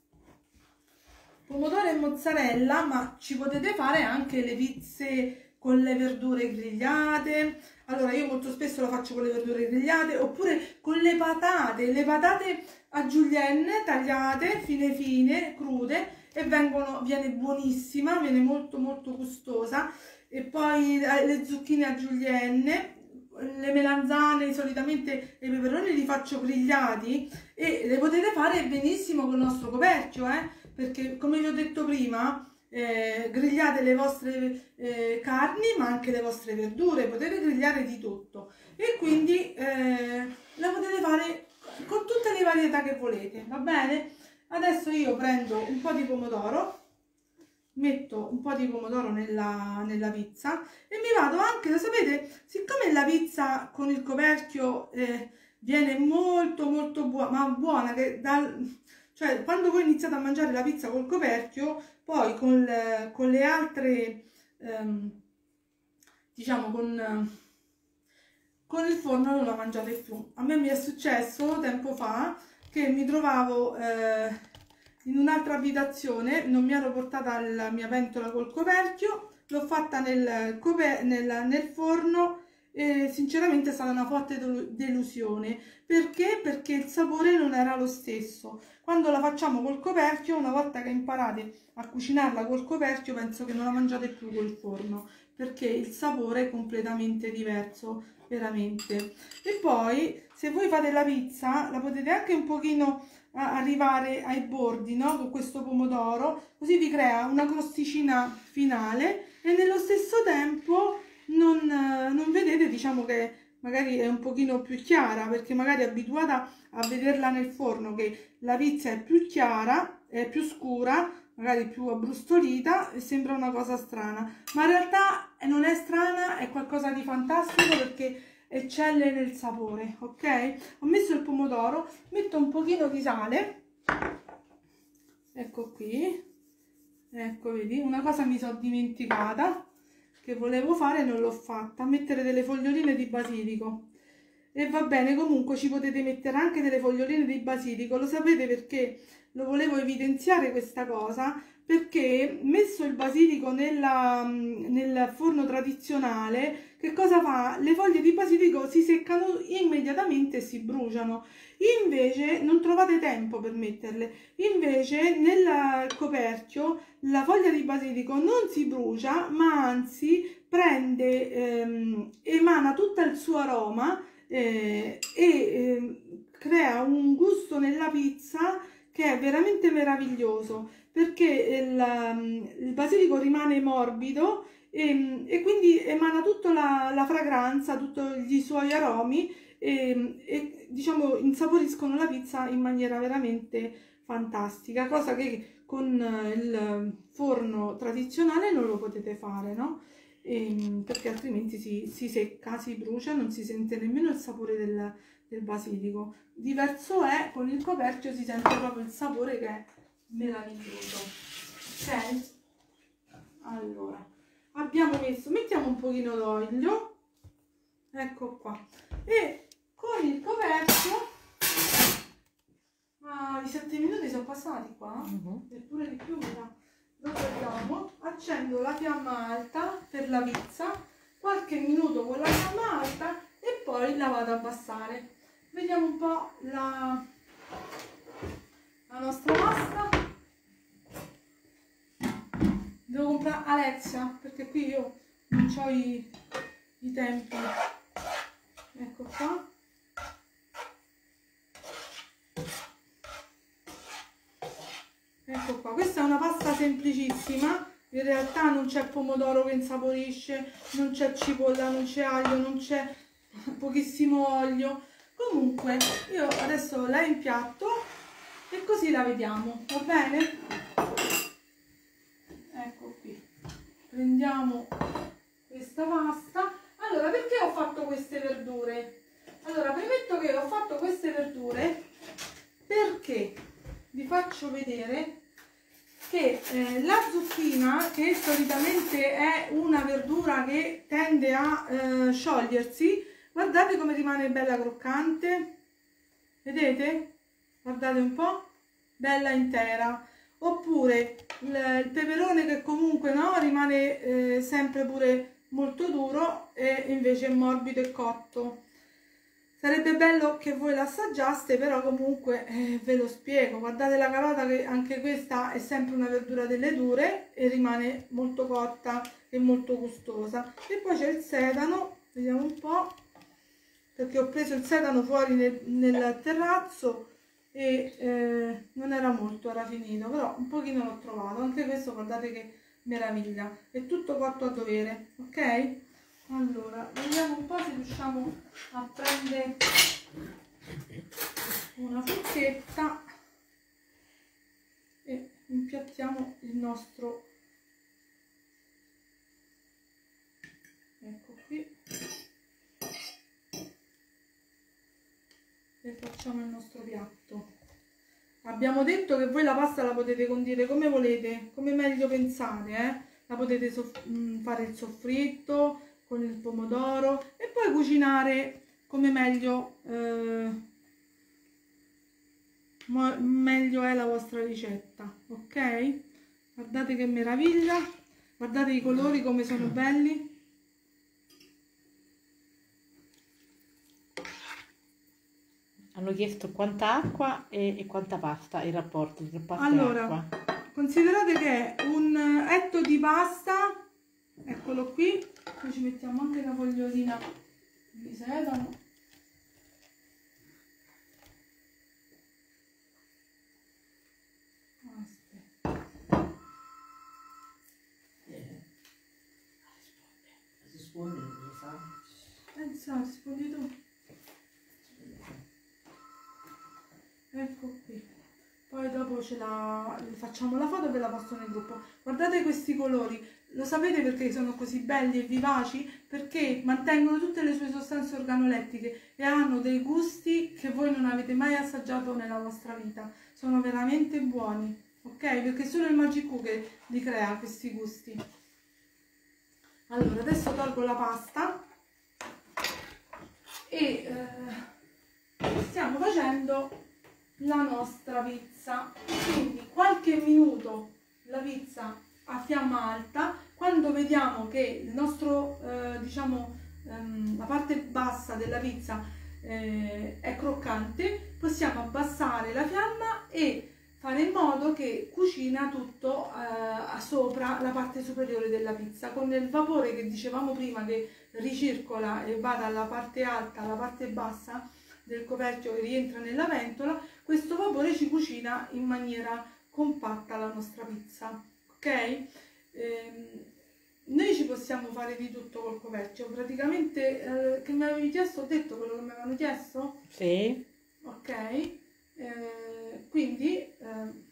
Pomodoro e mozzarella, ma ci potete fare anche le pizze con le verdure grigliate. Allora io molto spesso la faccio con le verdure grigliate, oppure con le patate, le patate a julienne tagliate fine fine, crude, e vengono, viene buonissima, viene molto molto gustosa. E poi le zucchine a julienne, le melanzane, solitamente i peperoni li faccio grigliati e le potete fare benissimo con il nostro coperchio, eh? Perché come vi ho detto prima, eh, grigliate le vostre eh, carni ma anche le vostre verdure, potete grigliare di tutto e quindi eh, la potete fare con tutte le varietà che volete, va bene? Adesso io prendo un po' di pomodoro, metto un po' di pomodoro nella, nella pizza e mi vado anche, lo sapete, siccome la pizza con il coperchio eh, viene molto molto buona, ma buona, che dal, cioè quando voi iniziate a mangiare la pizza col coperchio, poi con le, con le altre, ehm, diciamo con, con il forno non la mangiate più. A me mi è successo tempo fa che mi trovavo eh, in un'altra abitazione, non mi ero portata la mia pentola col coperchio, l'ho fatta nel, nel, nel forno e sinceramente è stata una forte delusione. Perché? Perché il sapore non era lo stesso. Quando la facciamo col coperchio, una volta che imparate a cucinarla col coperchio, penso che non la mangiate più col forno, perché il sapore è completamente diverso, veramente. E poi, se voi fate la pizza, la potete anche un pochino arrivare ai bordi, no? Con questo pomodoro, così vi crea una crosticina finale e nello stesso tempo non, non vedete, diciamo che magari è un pochino più chiara, perché magari è abituata a vederla nel forno che la pizza è più chiara, è più scura, magari più abbrustolita e sembra una cosa strana, ma in realtà non è strana, è qualcosa di fantastico perché eccelle nel sapore, ok? Ho messo il pomodoro, metto un pochino di sale, ecco qui, ecco vedi, una cosa mi sono dimenticata che volevo fare e non l'ho fatta, mettere delle foglioline di basilico. E va bene, comunque ci potete mettere anche delle foglioline di basilico, lo sapete perché lo volevo evidenziare questa cosa, perché messo il basilico nella, nel forno tradizionale, che cosa fa? Le foglie di basilico si seccano immediatamente e si bruciano, invece non trovate tempo per metterle, invece nel coperchio la foglia di basilico non si brucia, ma anzi prende, ehm, emana tutto il suo aroma eh, e eh, crea un gusto nella pizza che è veramente meraviglioso, perché il, il basilico rimane morbido e, e quindi emana tutta la, la fragranza, tutti i suoi aromi e, e diciamo insaporiscono la pizza in maniera veramente fantastica, cosa che con il forno tradizionale non lo potete fare, no? E, perché altrimenti si, si secca, si brucia, non si sente nemmeno il sapore del, del basilico. Diverso è con il coperchio, si sente proprio il sapore che è meraviglioso. Ok? Allora, abbiamo messo, mettiamo un pochino d'olio, ecco qua, e con il coperchio, ah, i sette minuti sono passati qua, uh-huh. Eppure di più, no? Lo guardiamo, accendo la fiamma alta per la pizza, qualche minuto con la fiamma alta e poi la vado a abbassare. Vediamo un po' la, la nostra pasta. Devo comprare Alexia perché qui io non ho i, i tempi. Ecco qua. Ecco qua, questa è una pasta semplicissima, in realtà non c'è pomodoro che insaporisce, non c'è cipolla, non c'è aglio, non c'è pochissimo olio. Comunque io adesso la impiatto e così la vediamo, va bene? Ecco qui, prendiamo questa pasta. Allora, perché ho fatto queste verdure? Allora, premetto che ho fatto queste verdure perché vi faccio vedere che eh, la zucchina, che solitamente è una verdura che tende a eh, sciogliersi, guardate come rimane bella croccante, vedete? Guardate un po', bella intera. Oppure il, il peperone che comunque no, rimane eh, sempre pure molto duro e invece è morbido e cotto. Sarebbe bello che voi l'assaggiaste, però comunque eh, ve lo spiego. Guardate la carota, che anche questa è sempre una verdura delle dure e rimane molto cotta e molto gustosa. E poi c'è il sedano, vediamo un po', perché ho preso il sedano fuori nel, nel terrazzo e eh, non era molto, era finito, però un pochino l'ho trovato. Anche questo guardate che meraviglia, è tutto cotto a dovere, ok? Allora, vediamo un po' se riusciamo a prendere una forchetta e impiattiamo il nostro, ecco qui, e facciamo il nostro piatto. Abbiamo detto che voi la pasta la potete condire come volete, come meglio pensate, eh? La potete fare il soffritto con il pomodoro e poi cucinare come meglio, eh, meglio è la vostra ricetta, ok? Guardate che meraviglia, guardate i colori come sono belli. Hanno chiesto quanta acqua e, e quanta pasta, il rapporto tra pasta allora, e acqua. Considerate che è un etto di pasta, eccolo qui, poi ci mettiamo anche una fogliolina di sedano. Aspetta. Rispondi, lo sa? Pensa, rispondi tu. Ecco qui. Poi dopo ce la facciamo la foto e ve la posto nel gruppo. Guardate questi colori, lo sapete perché sono così belli e vivaci? Perché mantengono tutte le sue sostanze organolettiche e hanno dei gusti che voi non avete mai assaggiato nella vostra vita. Sono veramente buoni, ok? Perché solo il Magic che li crea questi gusti. Allora, adesso tolgo la pasta e eh, stiamo facendo la nostra pizza, quindi qualche minuto la pizza a fiamma alta. Quando vediamo che il nostro eh, diciamo ehm, la parte bassa della pizza eh, è croccante, possiamo abbassare la fiamma e fare in modo che cucina tutto eh, sopra la parte superiore della pizza, con il vapore che dicevamo prima che ricircola e va dalla parte alta alla parte bassa del coperchio e rientra nella ventola. Questo vapore ci cucina in maniera compatta la nostra pizza, ok? Ehm, noi ci possiamo fare di tutto col coperchio, praticamente, eh, che mi avevi chiesto, ho detto quello che mi avevano chiesto? Sì. Ok, eh, quindi... Eh,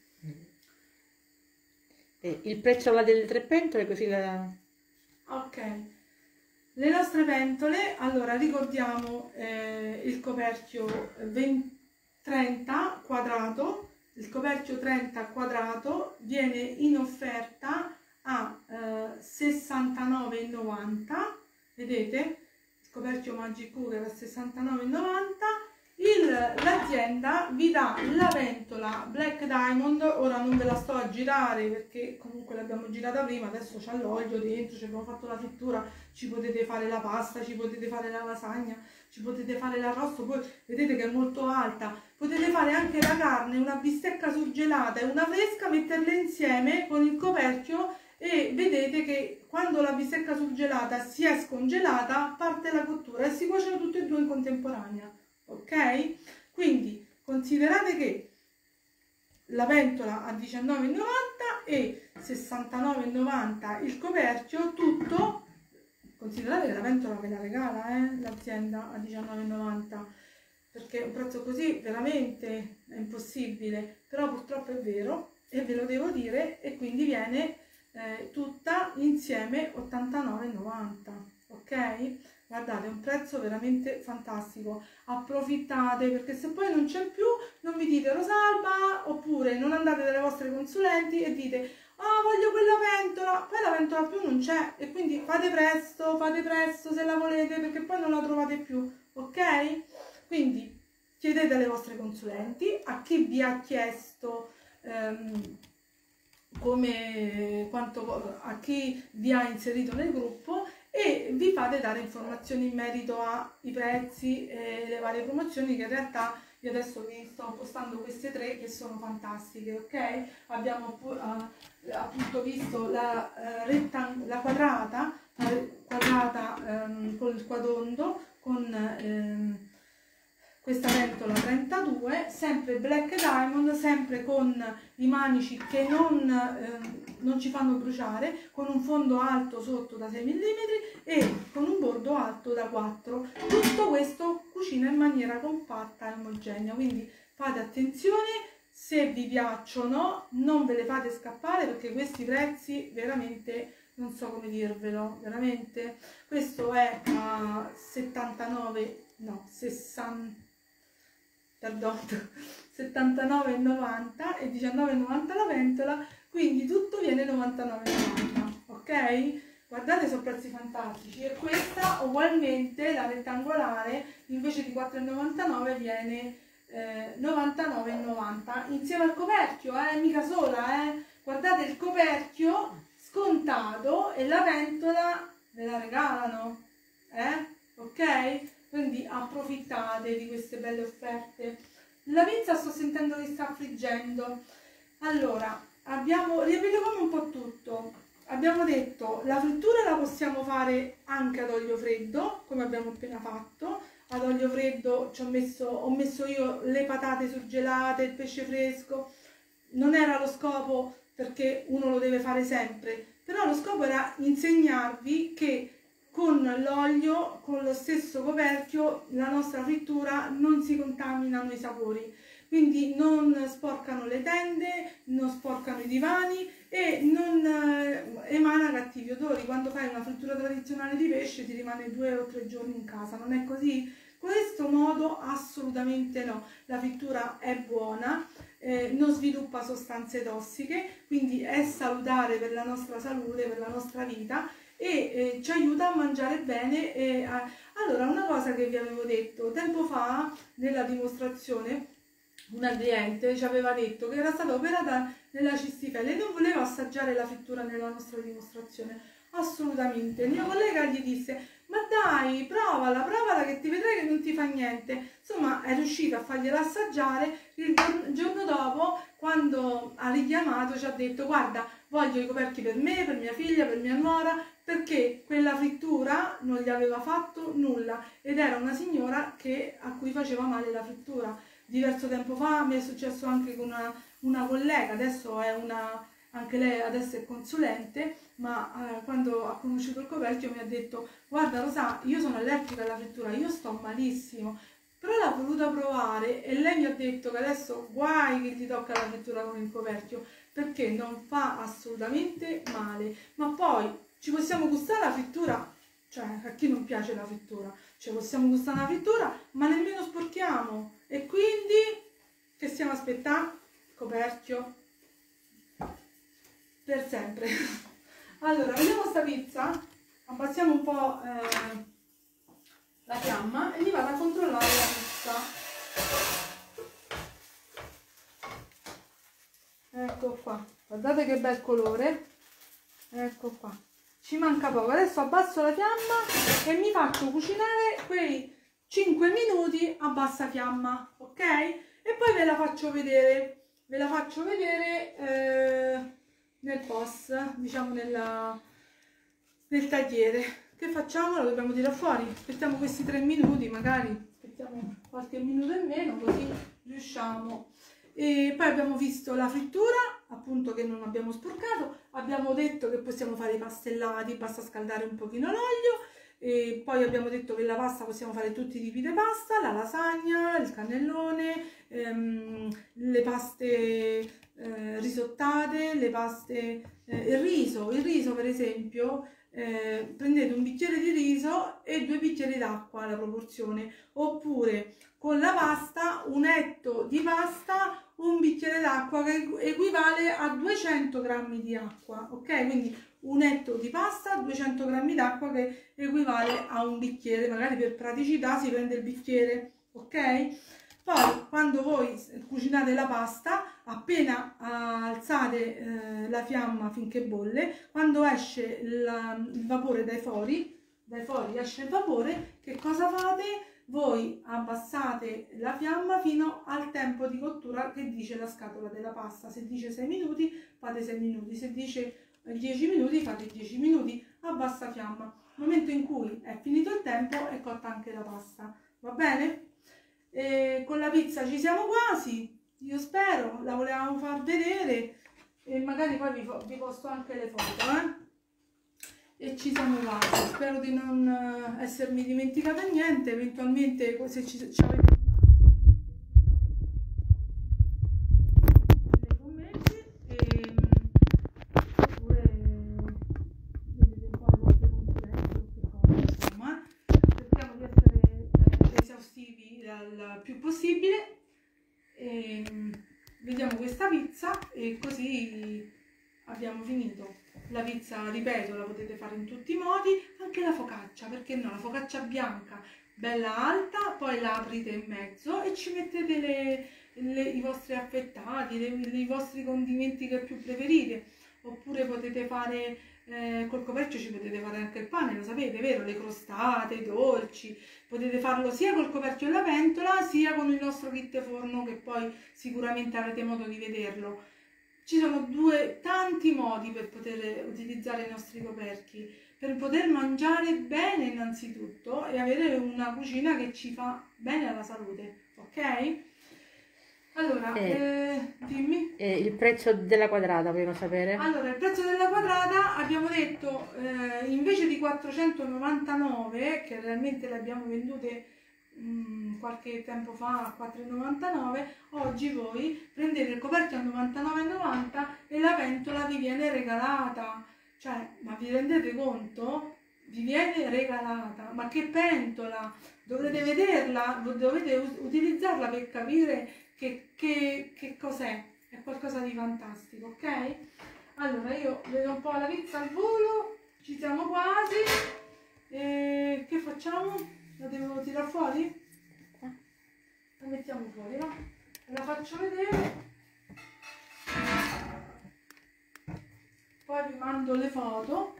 eh, il prezzo là delle tre pentole, così la... Ok. Le nostre pentole, allora ricordiamo eh, il coperchio venti, trenta quadrato, il coperchio trenta quadrato viene in offerta a eh, sessantanove e novanta, vedete? Il coperchio Magic Cooker a sessantanove e novanta. L'azienda vi dà la ventola Black Diamond, ora non ve la sto a girare perché comunque l'abbiamo girata prima, adesso c'è l'olio dentro, ci abbiamo fatto la frittura, ci potete fare la pasta, ci potete fare la lasagna, ci potete fare l'arrosto, poi vedete che è molto alta, potete fare anche la carne, una bistecca surgelata e una fresca, metterle insieme con il coperchio e vedete che quando la bistecca surgelata si è scongelata parte la cottura e si cuociono tutte e due in contemporanea. Ok? Quindi considerate che la ventola a diciannove e novanta e sessantanove e novanta il coperchio, tutto considerate che la pentola ve la regala eh, l'azienda a diciannove e novanta, perché un prezzo così veramente è impossibile, però purtroppo è vero e ve lo devo dire, e quindi viene eh, tutta insieme ottantanove e novanta, ok? Guardate, è un prezzo veramente fantastico, approfittate, perché se poi non c'è più non mi dite Rosalba, oppure non andate dalle vostre consulenti e dite ah, voglio quella pentola, poi la pentola più non c'è, e quindi fate presto, fate presto se la volete, perché poi non la trovate più, ok? Quindi chiedete alle vostre consulenti, a chi vi ha chiesto ehm, come, quanto, a chi vi ha inserito nel gruppo, e vi fate dare informazioni in merito ai prezzi e le varie promozioni, che in realtà io adesso vi sto postando queste tre che sono fantastiche, ok? Abbiamo uh, appunto visto la, uh, rettang- la quadrata, la quadrata um, col quadondo, con um, questa pentola trentadue, sempre Black Diamond, sempre con i manici che non, eh, non ci fanno bruciare, con un fondo alto sotto da sei millimetri e con un bordo alto da quattro. Tutto questo cucina in maniera compatta e omogenea, quindi fate attenzione, se vi piacciono non ve le fate scappare, perché questi prezzi veramente non so come dirvelo, veramente. Questo è a settantanove, no, sessanta, perdono, settantanove e novanta e diciannove e novanta la pentola, quindi tutto viene novantanove e novanta, ok? Guardate, sono prezzi fantastici. E questa ugualmente, la rettangolare, invece di quattro e novantanove viene eh, novantanove e novanta insieme al coperchio, eh, mica sola, eh. Guardate il coperchio scontato e la pentola ve la regalano, eh? Ok? Quindi approfittate di queste belle offerte. La pizza sto sentendo che sta friggendo. Allora, abbiamo riepilogato un po' tutto. Abbiamo detto la frittura la possiamo fare anche ad olio freddo, come abbiamo appena fatto. Ad olio freddo ci ho messo, ho messo io le patate surgelate, il pesce fresco. Non era lo scopo, perché uno lo deve fare sempre, però lo scopo era insegnarvi che con l'olio, con lo stesso coperchio, la nostra frittura non si contaminano i sapori, quindi non sporcano le tende, non sporcano i divani e non eh, emana cattivi odori. Quando fai una frittura tradizionale di pesce ti rimane due o tre giorni in casa, non è così? Questo modo assolutamente no, la frittura è buona, eh, non sviluppa sostanze tossiche, quindi è salutare per la nostra salute, per la nostra vita, e eh, ci aiuta a mangiare bene. E a... Allora, una cosa che vi avevo detto tempo fa nella dimostrazione, una cliente ci aveva detto che era stata operata nella cistifelle e non voleva assaggiare la frittura nella nostra dimostrazione, assolutamente. Il mio collega gli disse ma dai, provala, provala che ti vedrai che non ti fa niente. Insomma, è riuscita a fargliela assaggiare. Il giorno dopo, quando ha richiamato, ci ha detto guarda, voglio i coperchi per me, per mia figlia, per mia nuora, perché quella frittura non gli aveva fatto nulla ed era una signora che, a cui faceva male la frittura. Diverso tempo fa mi è successo anche con una, una collega, adesso è una, anche lei adesso è consulente, ma eh, quando ha conosciuto il coperchio mi ha detto guarda Rosa, io sono allergica alla frittura, io sto malissimo, però l'ha voluta provare e lei mi ha detto che adesso guai che gli tocca la frittura con il coperchio, perché non fa assolutamente male. Ma poi ci possiamo gustare la frittura, cioè a chi non piace la frittura, ci possiamo gustare la frittura, ma nemmeno sporchiamo, e quindi che stiamo aspettando? Coperchio per sempre. Allora, vediamo sta pizza, abbassiamo un po' eh, la fiamma e mi vado a controllare la pizza. Ecco qua, guardate che bel colore, ecco qua, ci manca poco. Adesso abbasso la fiamma e mi faccio cucinare quei cinque minuti a bassa fiamma, ok? E poi ve la faccio vedere, ve la faccio vedere eh, nel post, diciamo nella, nel tagliere. Che facciamo? La dobbiamo tirare fuori, aspettiamo questi tre minuti, magari aspettiamo qualche minuto in meno, così riusciamo. E poi abbiamo visto la frittura, appunto, che non abbiamo sporcato, abbiamo detto che possiamo fare i pastellati, basta scaldare un pochino l'olio. E poi abbiamo detto che la pasta possiamo fare tutti i tipi di pasta, la lasagna, il cannellone, ehm, le paste eh, risottate, le paste, eh, il riso, il riso per esempio, eh, prendete un bicchiere di riso e due bicchieri d'acqua alla proporzione, oppure con la pasta un etto di pasta, un bicchiere d'acqua che equivale a duecento grammi di acqua, ok? Quindi un etto di pasta, duecento grammi d'acqua che equivale a un bicchiere, magari per praticità si prende il bicchiere, ok? Poi quando voi cucinate la pasta, appena alzate eh, la fiamma finché bolle, quando esce la, il vapore dai fori, dai fori esce il vapore, che cosa fate? Voi abbassate la fiamma fino al tempo di cottura che dice la scatola della pasta. Se dice sei minuti, fate sei minuti, se dice dieci minuti, fate dieci minuti a bassa fiamma. Nel momento in cui è finito il tempo è cotta anche la pasta, va bene? E con la pizza ci siamo quasi, io spero, la volevamo far vedere e magari poi vi, vi posto anche le foto, eh? E ci siamo quasi, spero di non essermi dimenticata niente, eventualmente se ci, ci avete nei commenti e, oppure vedete un po' le vostre consulenze, insomma, cerchiamo di essere eh, esaustivi il più possibile e vediamo questa pizza e così abbiamo finito. La pizza, ripeto, la potete fare in tutti i modi, anche la focaccia, perché no? La focaccia bianca, bella alta, poi la aprite in mezzo e ci mettete le, le, i vostri affettati, le, le, i vostri condimenti che più preferite. Oppure potete fare, eh, col coperchio ci potete fare anche il pane, lo sapete, vero? Le crostate, i dolci, potete farlo sia col coperchio e la pentola, sia con il nostro kit forno che poi sicuramente avrete modo di vederlo. Ci sono due tanti modi per poter utilizzare i nostri coperchi, per poter mangiare bene innanzitutto e avere una cucina che ci fa bene alla salute, ok? Allora, eh, eh, dimmi. Eh, il prezzo della quadrata, vogliono sapere? Allora, il prezzo della quadrata abbiamo detto, eh, invece di quattrocentonovantanove, che realmente le abbiamo vendute qualche tempo fa a quattro e novantanove, oggi voi prendete il coperchio a novantanove e novanta e la pentola vi viene regalata. Cioè, ma vi rendete conto? Vi viene regalata. Ma che pentola? Dovrete vederla, dovete utilizzarla per capire che, che, che cos'è. È qualcosa di fantastico, ok? Allora, io vedo un po' la pizza al volo, ci siamo quasi. E che facciamo? La devo tirare fuori? La mettiamo fuori, no? La faccio vedere. Poi vi mando le foto.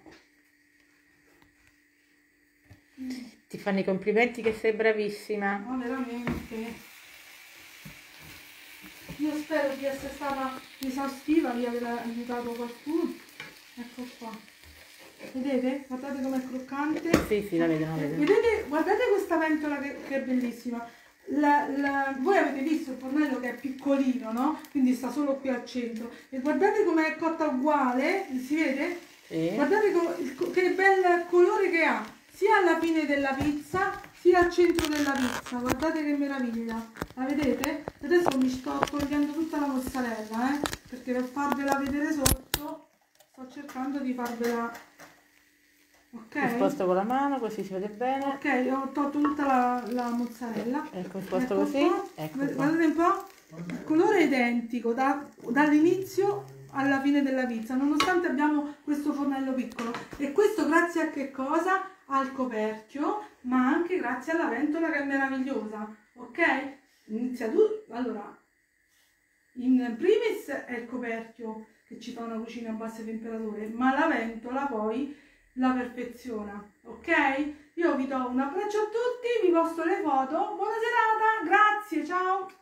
Ti fanno i complimenti che sei bravissima. Ma veramente. Io spero di essere stata esaustiva, di aver aiutato qualcuno. Ecco qua. Vedete? Guardate com'è croccante. Sì, sì, la vedo, la vedo. Vedete? Guardate questa pentola che, che è bellissima. La, la, voi avete visto il fornello che è piccolino, no? Quindi sta solo qui al centro. E guardate com'è cotta uguale, si vede? Sì. Guardate com, che bel colore che ha, sia alla fine della pizza, sia al centro della pizza. Guardate che meraviglia. La vedete? Adesso mi sto togliendo tutta la mozzarella, eh? Perché per farvela vedere sotto, sto cercando di farvela... Ok, sposto con la mano così si vede bene. ok, ho tolto tutta la, la mozzarella. Ecco, sposto Ecco così. Ecco qua. Guardate un po', il colore è identico da, dall'inizio alla fine della pizza, nonostante abbiamo questo fornello piccolo. E questo grazie a che cosa? Al coperchio, ma anche grazie alla ventola che è meravigliosa. Ok? Inizia tu. Allora, in primis è il coperchio che ci fa una cucina a basse temperature, ma la ventola poi la perfeziona, ok? Io vi do un abbraccio a tutti, vi posto le foto, buona serata, grazie, ciao!